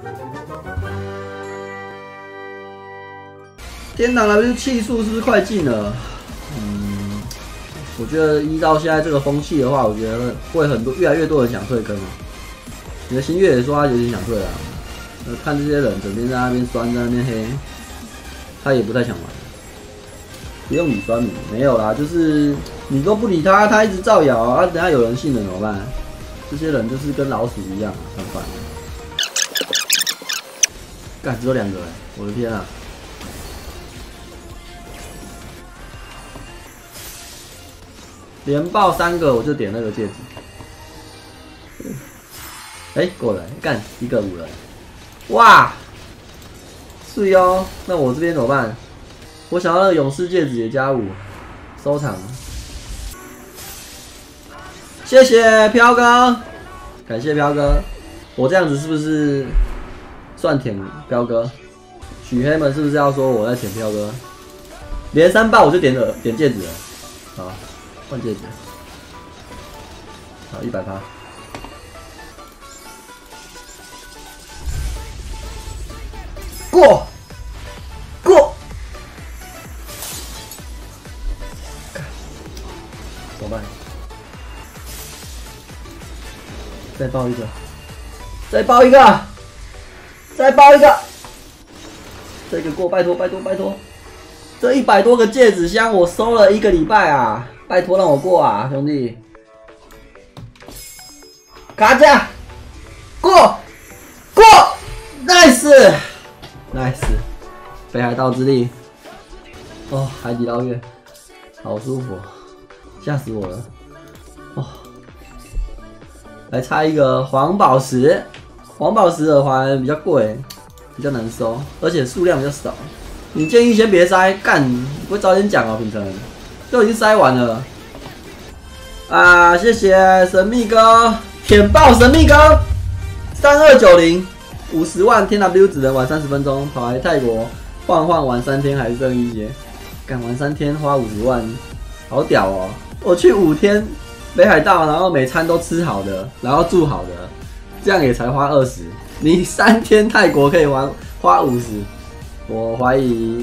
天堂 W 气数是不是快进了？我觉得依照现在这个风气的话，我觉得会越来越多人想退坑了。你的新月也说他有点想退了，看这些人整天在那边酸，在那边黑，他也不太想玩。不用理酸民，没有啦，就是你都不理他，他一直造谣啊，等下有人信了怎么办？这些人就是跟老鼠一样，很烦。干，只有2个我的天啊！连爆3个，我就点那个戒指。过来，干1个5人，哇，是哦。那我这边怎么办？我想要那个勇士戒指也加5，收藏。谢谢飘哥，感谢飘哥。我这样子是不是算舔飘哥？许黑们是不是要说我在舔飘哥？连3爆我就点戒指了，好。换戒指，好100%。过，怎么办？再爆一个，再爆一个，这个过，拜托！这100多个戒指箱我收了1个礼拜啊！拜托让我过啊，兄弟！卡加，过 ，nice， 北海道之力，哦，海底捞月，好舒服，吓死我了！哦，来插一个黄宝石，黄宝石耳环比较贵，比较难收，而且数量比较少。你建议先别塞，干，你不会早点讲哦，品成。都已经塞完了啊！谢谢神秘哥，舔爆神秘哥，3290 50万天 W 只能玩30分钟，跑来泰国换玩3天还剩一些，敢玩3天花50万，好屌哦！我去5天北海道，然后每餐都吃好的，然后住好的，这样也才花20，你3天泰国可以花50，我怀疑。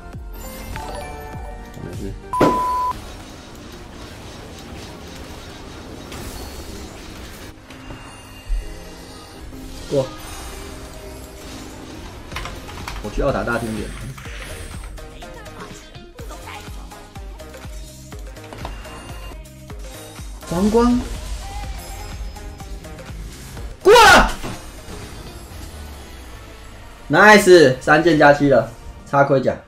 过，我去奥塔大厅点。黄光，过了 ，nice， 3件加7了，插盔甲，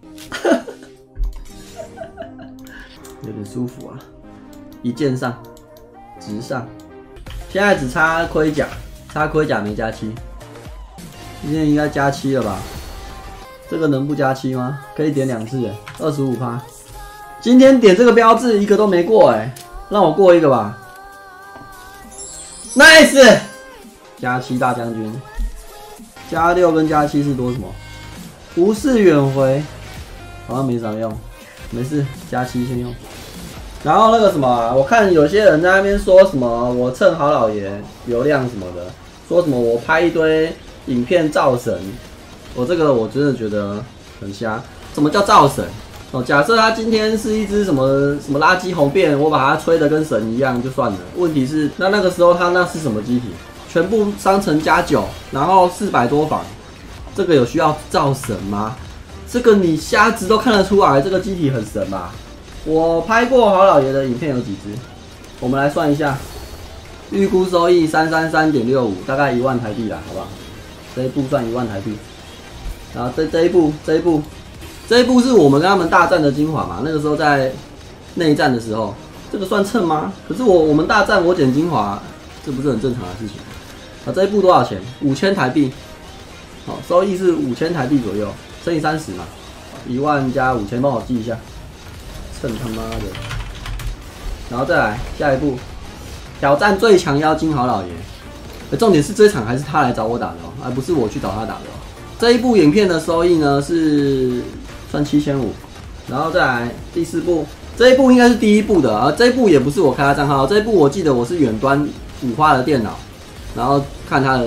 有点舒服啊，一件上，直上，现在只插盔甲。插盔甲没加7，今天应该加7了吧？这个能不加7吗？可以点2次，25%。今天点这个标志1个都没过让我过1个吧。nice， 加7大将军，加6跟加7是多什么？无视远回，好像没啥用，没事，加7先用。然后那个什么我看有些人在那边说什么我蹭好老爷流量什么的。说什么我拍一堆影片造神，我这个我真的觉得很瞎。什么叫造神？假设他今天是一只什么垃圾红变，我把它吹得跟神一样就算了。问题是那个时候他那是什么机体？全部商城加9，然后400多房，这个有需要造神吗？这个你瞎子都看得出来，这个机体很神吧？我拍过好老爷的影片有几只？我们来算一下。预估收益333.65，大概1万台币啦，好不好？这一步算1万台币。然后这一步是我们跟他们大战的精华嘛？那个时候在内战的时候，这个算蹭吗？可是我们大战我捡精华，这不是很正常的事情。啊，这一步多少钱？5000台币。好，收益是5000台币左右，乘以30嘛，1万加5000，帮我记一下。蹭他妈的！然后再来下一步。挑战最强妖精好老爷，重点是这场还是他来找我打的而不是我去找他打的这一部影片的收益呢是算7500，然后再来第4部，这一部应该是第1部的，而这一部也不是我开他账号，这一部我记得我是远端5花的电脑，然后看他的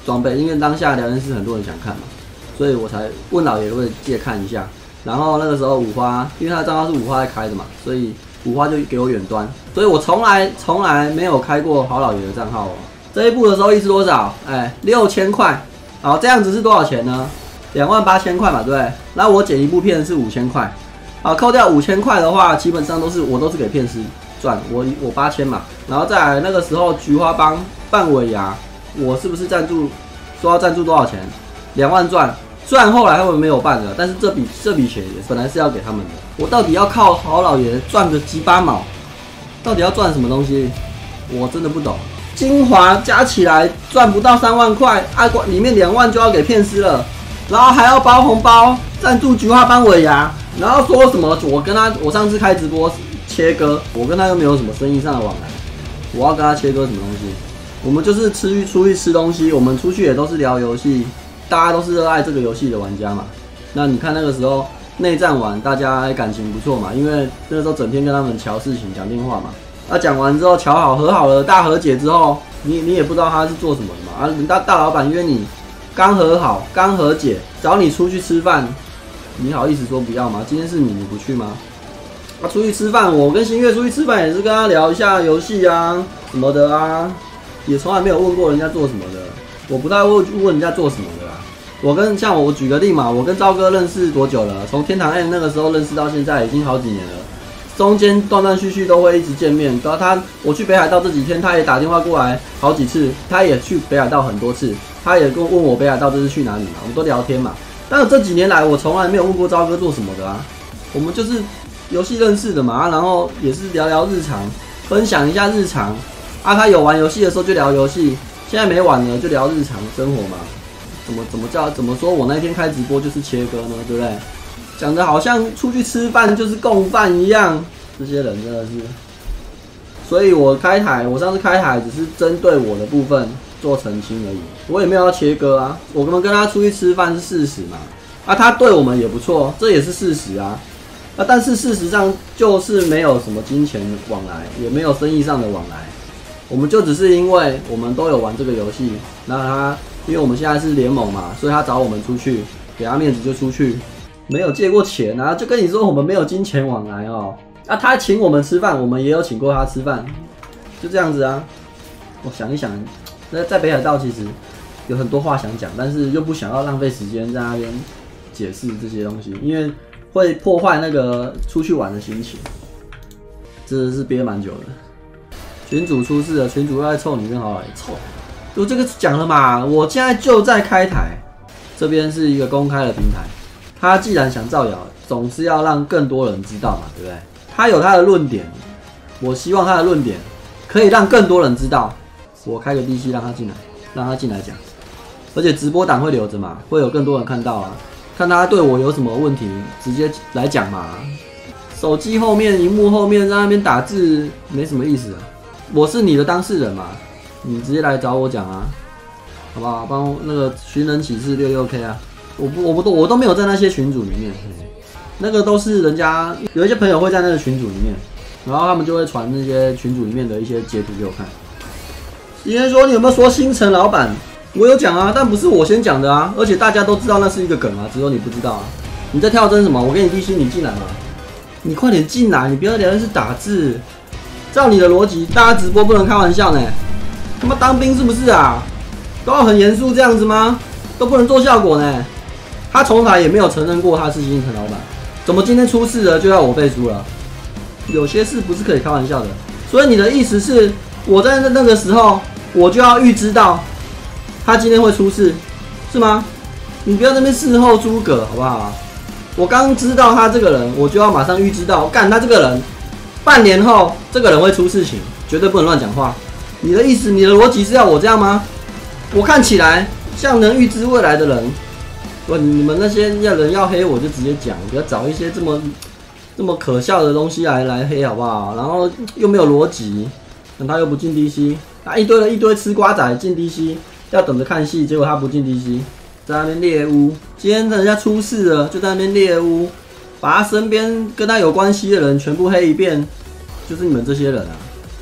装备，因为当下聊天室很多人想看嘛，所以我才问老爷可不可以借看一下。然后那个时候五花，因为他的账号是五花在开的嘛，所以五花就给我远端，所以我从来没有开过好老爷的账号哦。这一部的收益是多少？哎，6000块。好，这样子是多少钱呢？28000块嘛，对不对？然后我剪一部片是5000块。好，扣掉5000块的话，基本上我都是给片师赚，我8000嘛。然后再来那个时候菊花帮办尾牙，我是不是赞助说要赞助多少钱？2万赚。虽然后来他们没有办了，但是这笔钱也本来是要给他们的。我到底要靠好老爷赚个几8毛？到底要赚什么东西？我真的不懂。精华加起来赚不到3万块，里面2万就要给片师了，然后还要包红包赞助菊花帮尾牙，然后说什么我上次开直播切割，我跟他又没有什么生意上的往来，我要跟他切割什么东西？我们就是出去吃东西，我们出去也都是聊游戏，大家都是热爱这个游戏的玩家嘛。那你看那个时候内战完，大家感情不错嘛，因为那个时候整天跟他们瞧事情讲电话嘛。讲完之后瞧好和好了，大和解之后，你也不知道他是做什么的嘛。人家大老板约你刚和好刚和解，找你出去吃饭，你好意思说不要吗？今天是你不去吗？出去吃饭，我跟新月出去吃饭也是跟他聊一下游戏啊什么的啊，也从来没有问过人家做什么的，我不太会问人家做什么的啦。像我举个例嘛，我跟昭哥认识多久了？从天堂 M 那个时候认识到现在已经好几年了。中间断断续续都会一直见面，然后我去北海道这几天，他也打电话过来好几次，他也去北海道很多次，他也问我北海道这次去哪里嘛，我们都聊天嘛。但是这几年来，我从来没有问过昭哥做什么的啊，我们就是游戏认识的嘛，然后也是聊聊日常，分享一下日常啊。他有玩游戏的时候就聊游戏，现在没玩了就聊日常生活嘛。怎么说我那天开直播就是切割呢，对不对？讲的好像出去吃饭就是共犯一样，这些人真的是。所以我上次开台只是针对我的部分做澄清而已，我也没有要切割啊。我们跟他出去吃饭是事实嘛，他对我们也不错，这也是事实啊。但是事实上就是没有什么金钱往来，也没有生意上的往来，我们就只是因为我们都有玩这个游戏，那因为我们现在是联盟嘛，所以他找我们出去，给他面子就出去。没有借过钱啊，就跟你说我们没有金钱往来哦。他请我们吃饭，我们也有请过他吃饭，就这样子啊。我想一想，在北海道其实有很多话想讲，但是又不想要浪费时间在那边解释这些东西，因为会破坏那个出去玩的心情。真的是憋蛮久的。群主出事了，群主又在臭你跟好老爷臭。我这个讲了嘛，我现在就在开台，这边是一个公开的平台。他既然想造谣，总是要让更多人知道嘛，对不对？他有他的论点，我希望他的论点可以让更多人知道。我开个 DC 让他进来讲，而且直播档会留着嘛，会有更多人看到啊，看他对我有什么问题，直接来讲嘛。手机后面、荧幕后面在那边打字没什么意思啊。我是你的当事人嘛，你直接来找我讲啊，好不好？帮那个寻人启事66K 啊。我都没有在那些群组里面，那个都是人家有一些朋友会在那个群组里面，然后他们就会传那些群组里面的一些截图给我看。今天说你有没有说星辰老板？我有讲啊，但不是我先讲的啊，而且大家都知道那是一个梗啊，只有你不知道啊。你在跳针什么？我给你DC，你进来嘛，你快点进来，你不要聊天室打字。照你的逻辑，大家直播不能开玩笑呢，他妈当兵是不是啊？都要很严肃这样子吗？都不能做效果呢？他从来也没有承认过他是星辰老板，怎么今天出事了就要我背书了？有些事不是可以开玩笑的。所以你的意思是，我在那个时候我就要预知到他今天会出事，是吗？你不要在那边事后诸葛好不好？我刚知道他这个人，我就要马上预知到，干他这个人，半年后这个人会出事情，绝对不能乱讲话。你的意思，你的逻辑是要我这样吗？我看起来像能预知未来的人。你们那些人要黑我就直接讲，不要找一些这么可笑的东西来黑好不好？然后又没有逻辑，他又不进 DC， 一堆吃瓜仔进 DC， 要等着看戏，结果他不进 DC， 在那边猎污。今天人家出事了，就在那边猎污，把他身边跟他有关系的人全部黑一遍，就是你们这些人啊！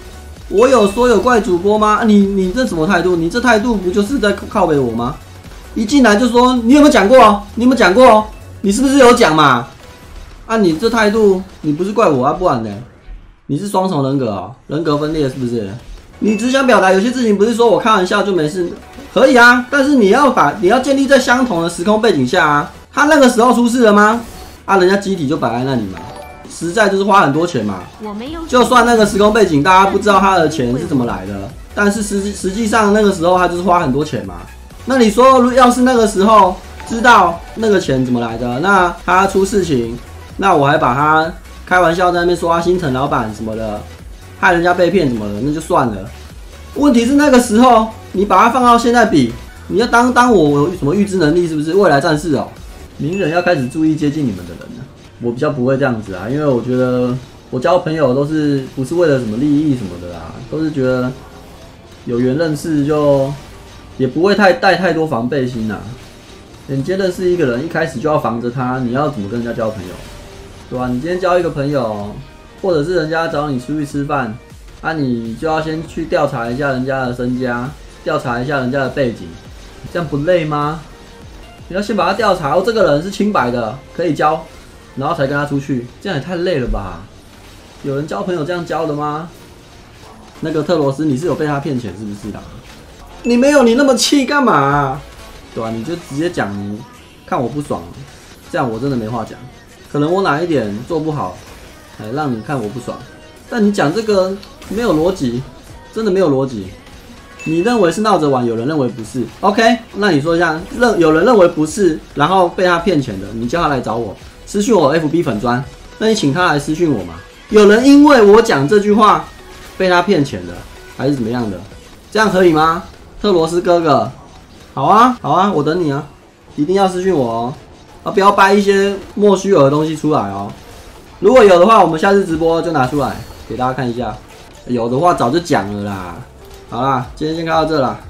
我有说有怪主播吗？你这什么态度？你这态度不就是在靠北我吗？一进来就说你有没有讲过？你有没有讲过？你是不是有讲嘛？啊，你这态度，你不是怪我啊，不然呢？你是双重人格哦，人格分裂是不是？你只想表达有些事情不是说我开玩笑就没事，可以啊，但是你要建立在相同的时空背景下啊。他那个时候出事了吗？啊，人家机体就摆在那里嘛，实在就是花很多钱嘛。就算那个时空背景大家不知道他的钱是怎么来的，但是实际上那个时候他就是花很多钱嘛。那你说要是那个时候知道那个钱怎么来的，那他出事情，那我还把他开玩笑在那边说他心疼老板什么的，害人家被骗什么的，那就算了。问题是那个时候你把它放到现在比，你要当我有什么预知能力是不是？未来战士哦，名人要开始注意接近你们的人了。我比较不会这样子啊，因为我觉得我交朋友都是不是为了什么利益什么的啦，都是觉得有缘认识就也不会带太多防备心啦。你今天认识一个人，一开始就要防着他，你要怎么跟人家交朋友，对吧？你今天交一个朋友，或者是人家找你出去吃饭，啊，你就要先去调查一下人家的身家，调查一下人家的背景，这样不累吗？你要先把他调查，这个人是清白的，可以交，然后才跟他出去，这样也太累了吧？有人交朋友这样交的吗？那个特罗斯，你是有被他骗钱是不是啦？你没有，你那么气干嘛？对吧？你就直接讲，你看我不爽，这样我真的没话讲。可能我哪一点做不好，让你看我不爽。但你讲这个没有逻辑，真的没有逻辑。你认为是闹着玩，有人认为不是。OK， 那你说一下，有人认为不是，然后被他骗钱的，你叫他来找我，私讯我 FB 粉专，那你请他来私讯我嘛。有人因为我讲这句话被他骗钱的，还是怎么样的？这样可以吗？特罗斯哥哥，好啊，好啊，我等你啊，一定要私讯我哦，啊，不要掰一些莫须有的东西出来哦。如果有的话，我们下次直播就拿出来给大家看一下。有的话早就讲了啦。好啦，今天先看到这啦。